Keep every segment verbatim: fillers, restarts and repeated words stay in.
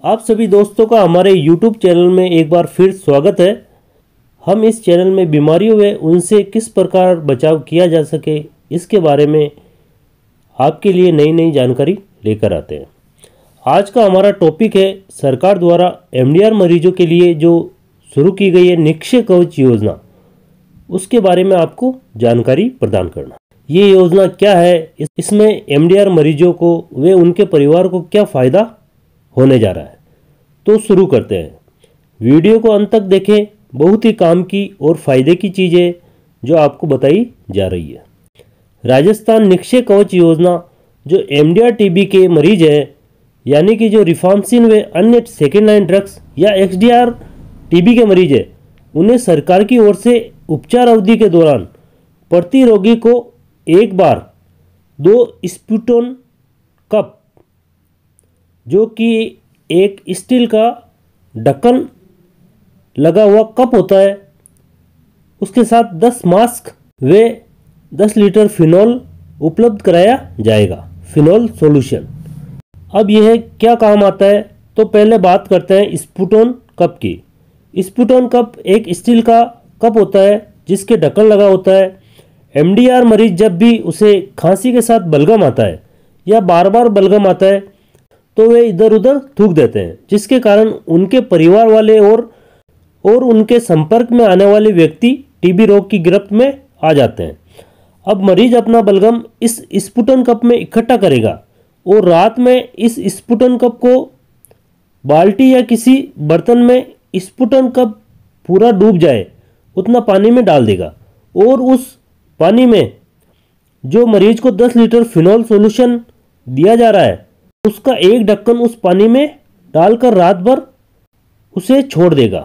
आप सभी दोस्तों का हमारे यूट्यूब चैनल में एक बार फिर स्वागत है। हम इस चैनल में बीमारियों व उनसे किस प्रकार बचाव किया जा सके इसके बारे में आपके लिए नई नई जानकारी लेकर आते हैं। आज का हमारा टॉपिक है सरकार द्वारा एमडीआर मरीजों के लिए जो शुरू की गई है निक्षय कवच योजना, उसके बारे में आपको जानकारी प्रदान करना। ये योजना क्या है, इसमें एमडीआर मरीजों को व उनके परिवार को क्या फ़ायदा होने जा रहा है। तो शुरू करते हैं। वीडियो को अंत तक देखें, बहुत ही काम की और फायदे की चीज़ें जो आपको बताई जा रही है। राजस्थान निक्षय कवच योजना जो एमडीआर टीबी के मरीज है, यानी कि जो रिफाम्सिन व अन्य सेकेंड लाइन ड्रग्स या एक्सडीआर टीबी के मरीज है, उन्हें सरकार की ओर से उपचार अवधि के दौरान प्रति रोगी को एक बार दो स्पूटोन कप, जो कि एक स्टील का ढक्कन लगा हुआ कप होता है, उसके साथ दस मास्क व दस लीटर फिनॉल उपलब्ध कराया जाएगा। Phenol solution. अब यह क्या काम आता है, तो पहले बात करते हैं स्पूटोन कप की। स्पूटोन कप एक स्टील का कप होता है जिसके ढक्कन लगा होता है। एमडीआर मरीज जब भी उसे खांसी के साथ बलगम आता है या बार बार बलगम आता है तो वे इधर उधर थूक देते हैं, जिसके कारण उनके परिवार वाले और और उनके संपर्क में आने वाले व्यक्ति टीबी रोग की गिरफ्त में आ जाते हैं। अब मरीज अपना बलगम इस स्पूटोन कप में इकट्ठा करेगा और रात में इस स्पूटोन कप को बाल्टी या किसी बर्तन में स्पूटोन कप पूरा डूब जाए उतना पानी में डाल देगा और उस पानी में जो मरीज को दस लीटर फिनॉल सॉल्यूशन दिया जा रहा है उसका एक ढक्कन उस पानी में डालकर रात भर उसे छोड़ देगा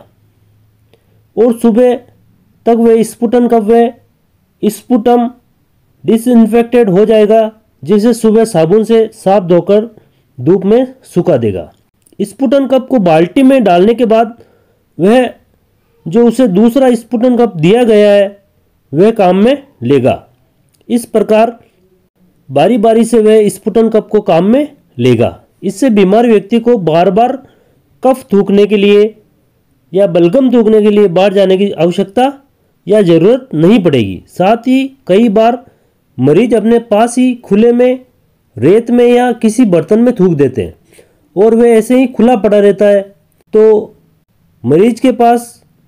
और सुबह तक वह स्पूटन कप व स्पूटम डिसइंफेक्टेड हो जाएगा, जिसे सुबह साबुन से साफ धोकर धूप में सुखा देगा। स्पूटन कप को बाल्टी में डालने के बाद वह जो उसे दूसरा स्पूटन कप दिया गया है वह काम में लेगा। इस प्रकार बारी बारी से वह स्पूटन कप को काम में लेगा। इससे बीमार व्यक्ति को बार बार कफ थूकने के लिए या बलगम थूकने के लिए बाहर जाने की आवश्यकता या ज़रूरत नहीं पड़ेगी। साथ ही कई बार मरीज अपने पास ही खुले में रेत में या किसी बर्तन में थूक देते हैं और वह ऐसे ही खुला पड़ा रहता है, तो मरीज के पास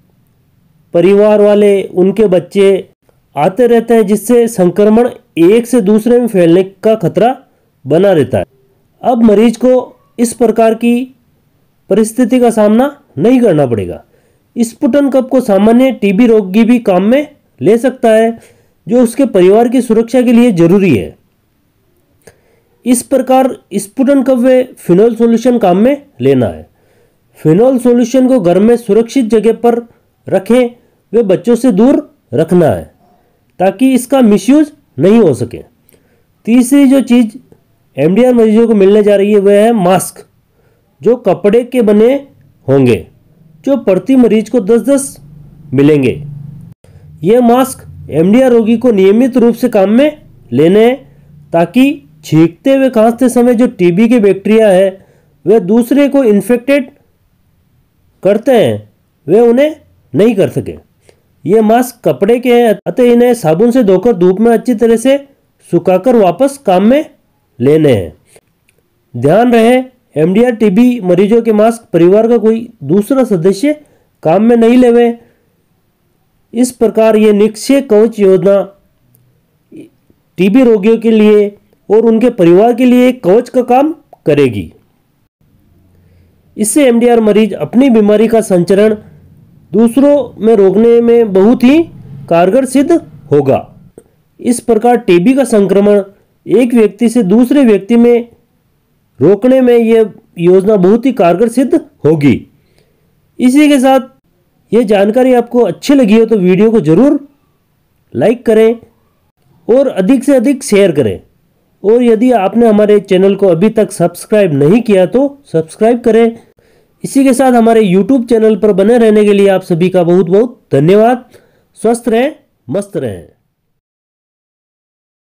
परिवार वाले, उनके बच्चे आते रहते हैं, जिससे संक्रमण एक से दूसरे में फैलने का खतरा बना रहता है। अब मरीज को इस प्रकार की परिस्थिति का सामना नहीं करना पड़ेगा। स्पूटन कप को सामान्य टीबी रोगी भी काम में ले सकता है, जो उसके परिवार की सुरक्षा के लिए जरूरी है। इस प्रकार स्पूटन कप व फिनॉल सॉल्यूशन काम में लेना है। फिनॉल सॉल्यूशन को घर में सुरक्षित जगह पर रखें व बच्चों से दूर रखना है ताकि इसका मिसयूज नहीं हो सके। तीसरी जो चीज़ एमडीआर मरीजों को मिलने जा रही है वह है मास्क, जो कपड़े के बने होंगे, जो प्रति मरीज को दस दस मिलेंगे। ये मास्क एमडीआर रोगी को नियमित रूप से काम में लेने हैं ताकि छींकते हुए खांसते समय जो टीबी के बैक्टीरिया है वह दूसरे को इन्फेक्टेड करते हैं वे उन्हें नहीं कर सके। ये मास्क कपड़े के हैं, अतः इन्हें साबुन से धोकर धूप में अच्छी तरह से सुखाकर वापस काम में लेने हैं। ध्यान रहे, एमडीआर टीबी मरीजों के मास्क परिवार का कोई दूसरा सदस्य काम में नहीं लेवे। इस प्रकार ये निक्षय कवच योजना टीबी रोगियों के लिए और उनके परिवार के लिए एक कवच का काम करेगी। इससे एमडीआर मरीज अपनी बीमारी का संचरण दूसरों में रोकने में बहुत ही कारगर सिद्ध होगा। इस प्रकार टीबी का संक्रमण एक व्यक्ति से दूसरे व्यक्ति में रोकने में यह योजना बहुत ही कारगर सिद्ध होगी। इसी के साथ ये जानकारी आपको अच्छी लगी हो तो वीडियो को जरूर लाइक करें और अधिक से अधिक शेयर करें। और यदि आपने हमारे चैनल को अभी तक सब्सक्राइब नहीं किया तो सब्सक्राइब करें। इसी के साथ हमारे यूट्यूब चैनल पर बने रहने के लिए आप सभी का बहुत बहुत धन्यवाद। स्वस्थ रहें, मस्त रहें।